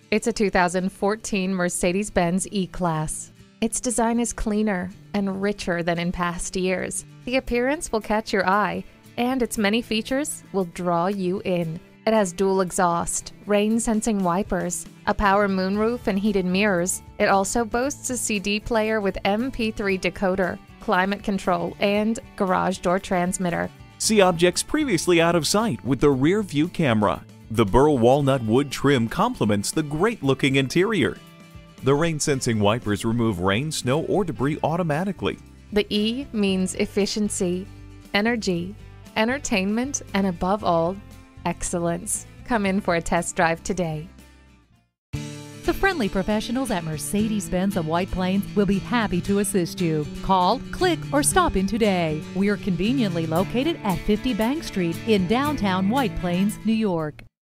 It's a 2014 Mercedes-Benz E-Class. Its design is cleaner and richer than in past years. The appearance will catch your eye, and its many features will draw you in. It has dual exhaust, rain-sensing wipers, a power moonroof, and heated mirrors. It also boasts a CD player with MP3 decoder, climate control, and garage door transmitter. See objects previously out of sight with the rear view camera. The burl walnut wood trim complements the great-looking interior. The rain-sensing wipers remove rain, snow, or debris automatically. The E means efficiency, energy, entertainment, and above all, excellence. Come in for a test drive today. The friendly professionals at Mercedes-Benz of White Plains will be happy to assist you. Call, click, or stop in today. We are conveniently located at 50 Bank Street in downtown White Plains, New York.